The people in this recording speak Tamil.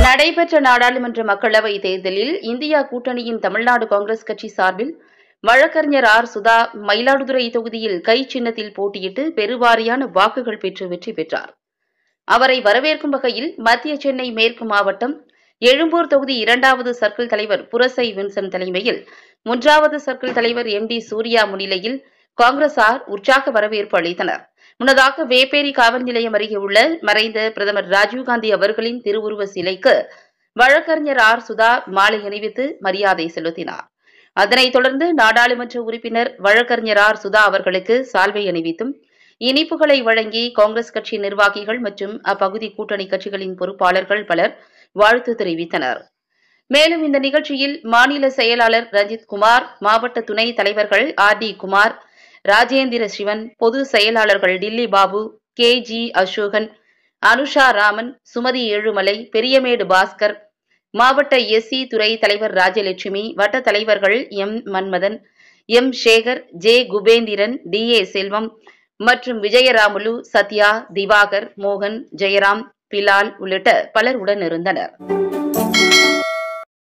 நடைபெற்ற நாடாளுமன்ற மக்களவை தேர்தலில் இந்தியா கூட்டணியின் தமிழ்நாடு காங்கிரஸ் கட்சி சார்பில் வழக்கறிஞர் ஆர். சுதா மயிலாடுதுறை தொகுதியில் கை சின்னத்தில் போட்டியிட்டு பெருவாரியான வாக்குகள் பெற்று வெற்றி பெற்றார். அவரை வரவேற்கும் வகையில் மத்திய சென்னை மேற்கு மாவட்டம் எழும்பூர் தொகுதி 2வது சர்க்கிள் தலைவர் புரசை வின்சன் தலைமையில் 3வது சர்க்கிள் தலைவர் எம்.டி. சூர்யா முன்னிலையில் காங்கிரசார் உற்சாக வரவேற்பு அளித்தனர். முன்னதாக வேப்பேரி காவல் நிலையம் அருகே உள்ள மறைந்த பிரதமர் ராஜீவ்காந்தி அவர்களின் திருவுருவ சிலைக்கு வழக்கறிஞர் ஆர். சுதா மாலை அணிவித்து மரியாதை செலுத்தினார். அதனைத் தொடர்ந்து நாடாளுமன்ற உறுப்பினர் வழக்கறிஞர் ஆர். சுதா அவர்களுக்கு சால்வை அணிவித்தும் இனிப்புகளை வழங்கி காங்கிரஸ் கட்சி நிர்வாகிகள் மற்றும் அப்பகுதி கூட்டணி கட்சிகளின் பொறுப்பாளர்கள் பலர் வாழ்த்து தெரிவித்தனர். மேலும் இந்த நிகழ்ச்சியில் மாநில செயலாளர் ரஞ்சித் குமார், மாவட்ட துணைத் தலைவர்கள் ஆர். டி. குமார், ராஜேந்திர சிவன், பொது செயலாளர்கள் டில்லி பாபு, கே. ஜி. அசோகன், அனுஷா ராமன், சுமதி ஏழுமலை, பெரியமேடு பாஸ்கர், மாவட்ட எஸ்.சி. துறை தலைவர் ராஜலட்சுமி, வட்ட தலைவர்கள் M. Manmathan, M. Sekar, J. Kubendran, T. A. Selvam மற்றும் விஜயராமுலு, சத்யா, திவாகர், மோகன், ஜெயராம், பிலால் உள்ளிட்ட பலர் உடனிருந்தனர்.